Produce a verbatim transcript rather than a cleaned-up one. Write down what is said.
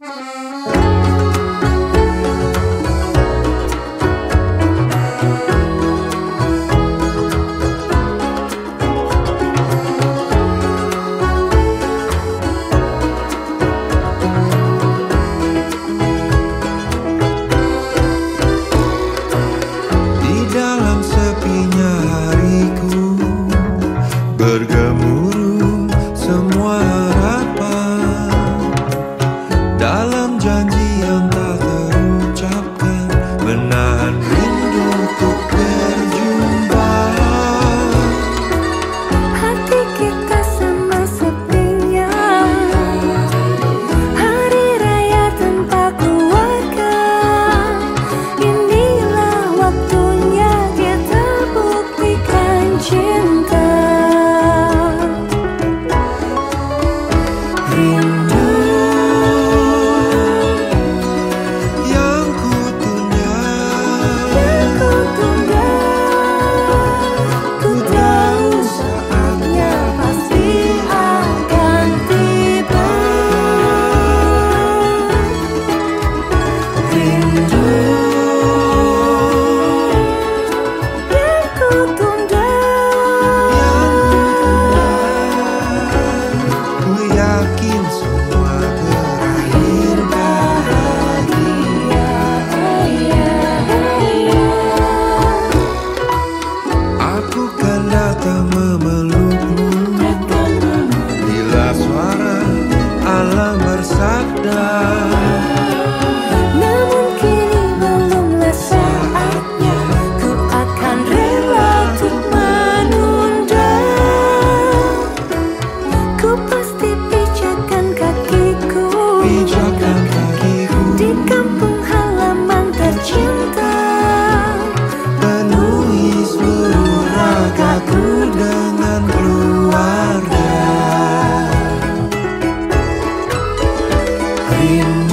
Bergemuruh semua harapan dalam janji yang tak terucapkan, menahan rindu untuk berjumpa. Hati kita sama sepinya, hari raya tanpa keluarga. Inilah waktunya kita buktikan cinta. Rindu yang ku tunda, Yang ku tunda, ku tahu saatnya pasti akan tiba. rindu Yang ku tunda, ku yakin semua berakhir bahagia. Aku kan datang memelukmu bila suara alam bersabda. namun kini belumlah saatnya. Ku akan rela untuk menunda. Ku pasti pijakan kakiku Pijakan kakiku di kampung halaman tercinta. penuhi seluruh ragaku dengan keluarga. Rindu